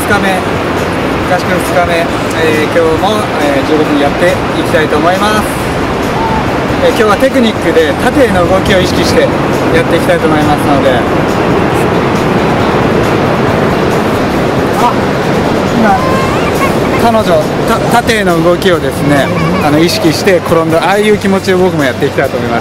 日目、合宿2日目、今日も、15分やっていきたいと思います。今日はテクニックで縦への動きを意識してやっていきたいと思いますので、今彼女縦への動きをですね意識して転んだ、ああいう気持ちを僕もやっていきたいと思います。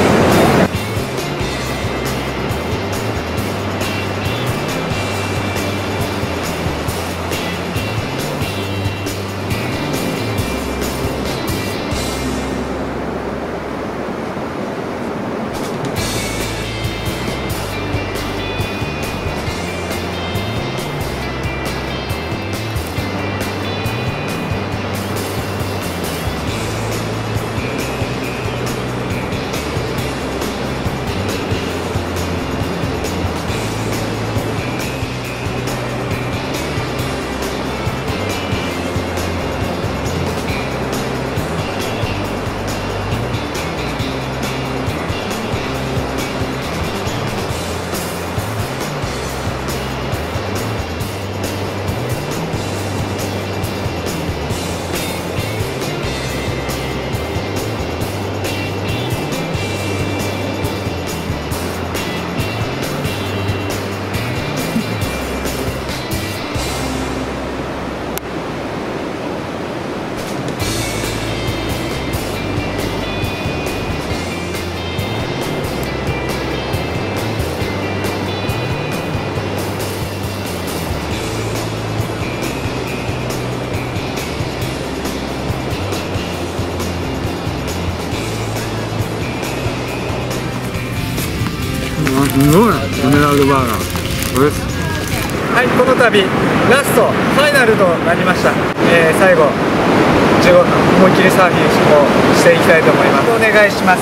すごいエメラルドバーガーです。 はい、この度ラストファイナルとなりました。最後15分思いっきりサーフィンをしていきたいと思います。お願いします。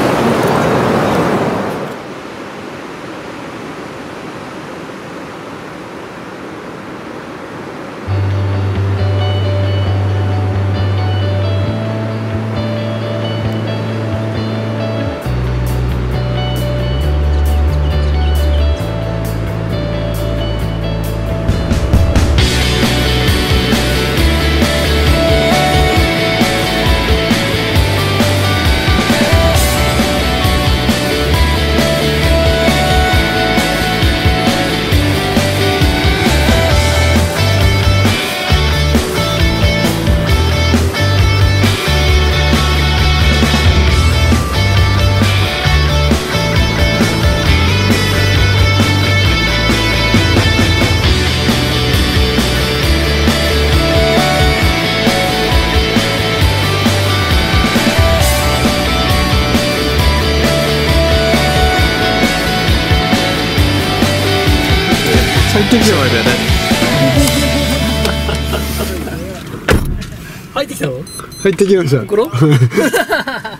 入ってきたわけだね。 入ってきたの？ 入ってきました。 袋？